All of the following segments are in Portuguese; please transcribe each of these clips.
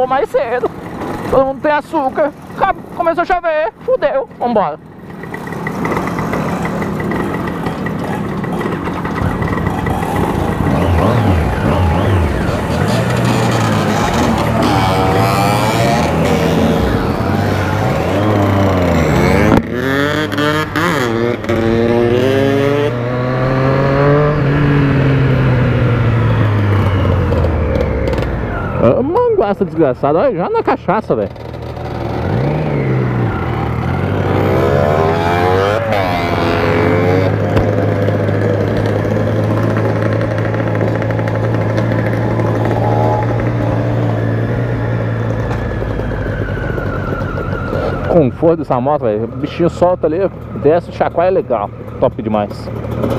acabou mais cedo. Todo mundo tem açúcar. Começou a chover, fudeu. Vambora. Manguaça desgraçada, olha, já na cachaça, velho. Conforto dessa moto, velho. O bichinho solta ali, desce, chacoalha, é legal. Top demais.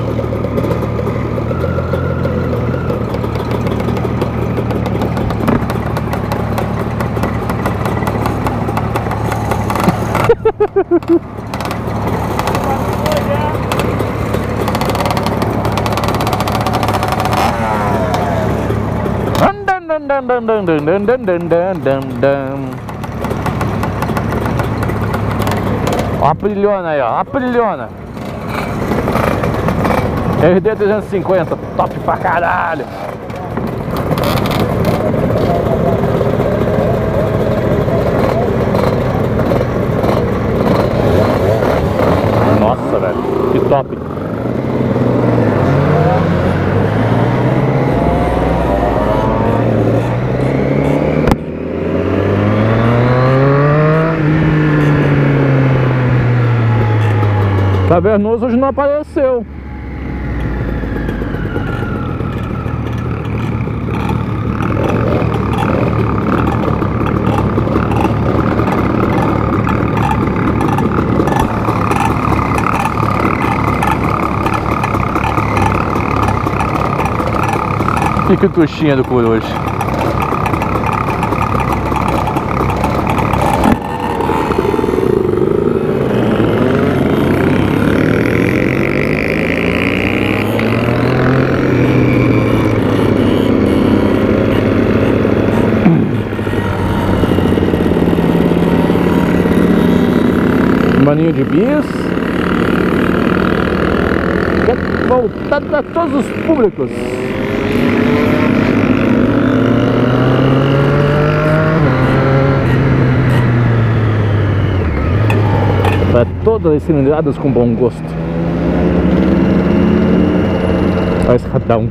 Ó a brilhona aí, ó, a brilhona RD 350, top pra caralho. Nossa, velho, que top. Cavernoso hoje não apareceu. Que tuxinha do Coruja. Maninho de bis. Voltado a todos os públicos. Para todas as cilindradas com bom gosto. Olha esse radão.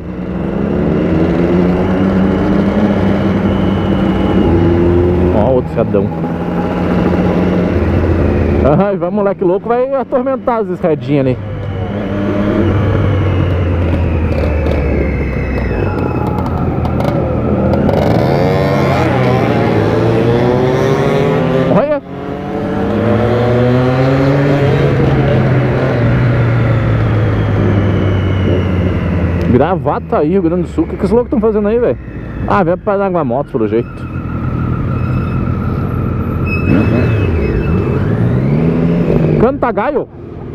Ó, outro radão. Ai, vai, moleque louco, vai atormentar as escadinhas ali. Olha! Gravataí, Rio Grande do Sul. O que esses loucos estão fazendo aí, velho? Ah, vem para Água Motos, pelo jeito. Cantagaio.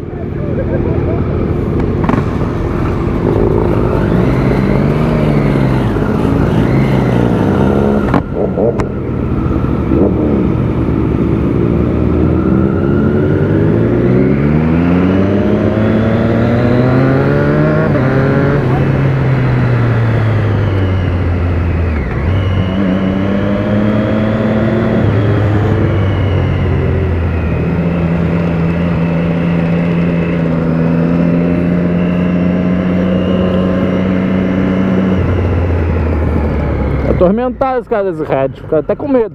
Atormentar os caras desse rádio, ficar até com medo.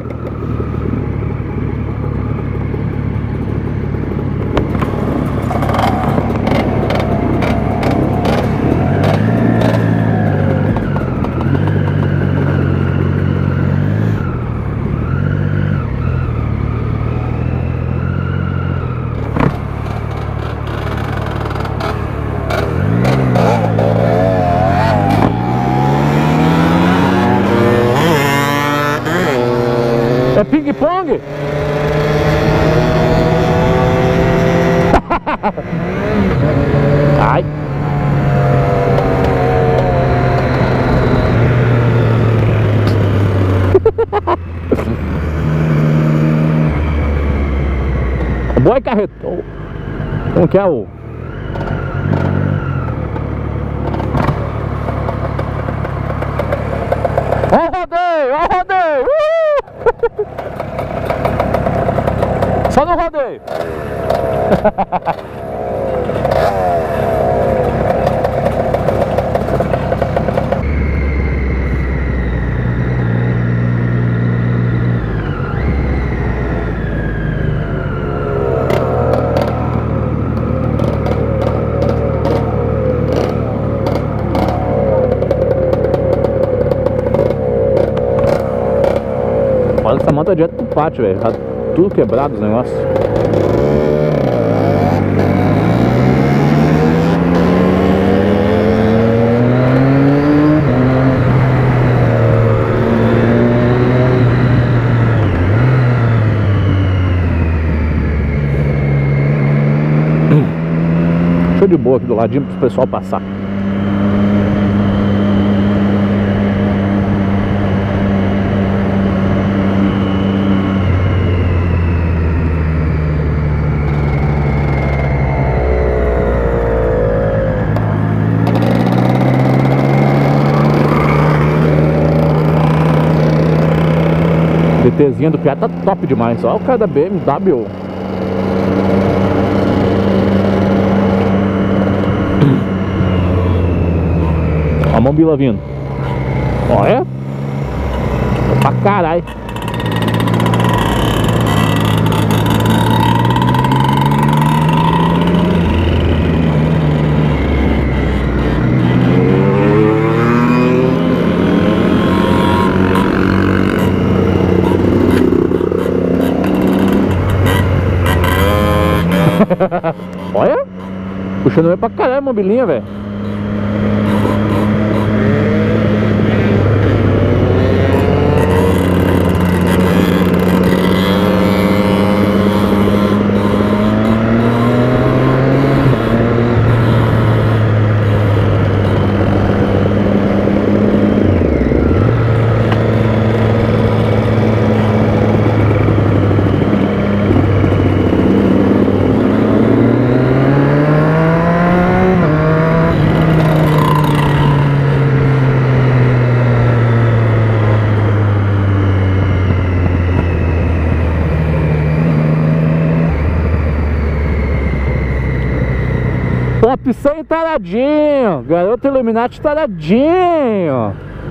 É ping-pong? Ai. Vai, carreto. Como que é o... Ó o rodeio, ó o rodeio! Só no rodeio! Olha essa moto é direto pro pátio, velho. Tá tudo quebrado os negócios. Show de boa aqui do ladinho pro pessoal passar. DTzinha do Piá tá top demais. Olha o cara da BMW. Olha a mobila vindo. Olha. Pra caralho. Olha, puxando pra caralho a mobilinha, velho. Top 100 taradinho, garoto Illuminati taradinho.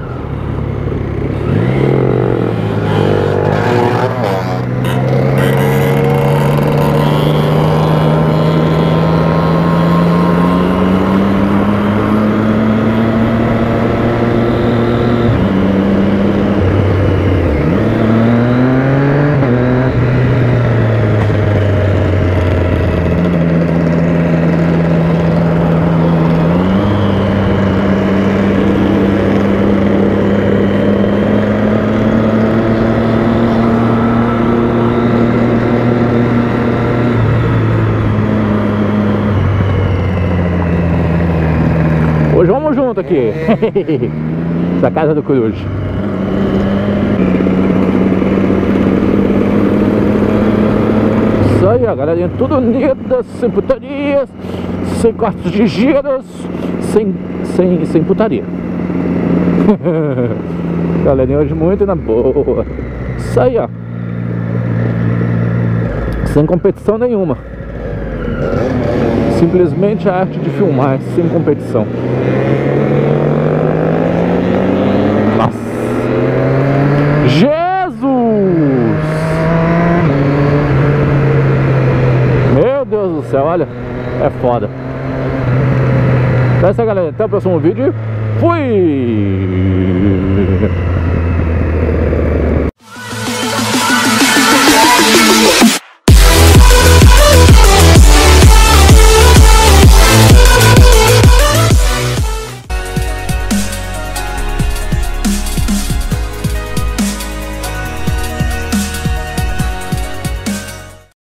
Hoje vamos junto aqui. Da casa do Coruja. Isso aí, ó, galerinha, tudo unida, sem putarias, sem cortes de giros, sem putaria. Galerinha, hoje muito na boa. Isso aí, ó. Sem competição nenhuma. Simplesmente a arte de filmar, sem competição. Nossa! Jesus! Meu Deus do céu, olha, é foda. Então é isso aí, galera, até o próximo vídeo. Fui!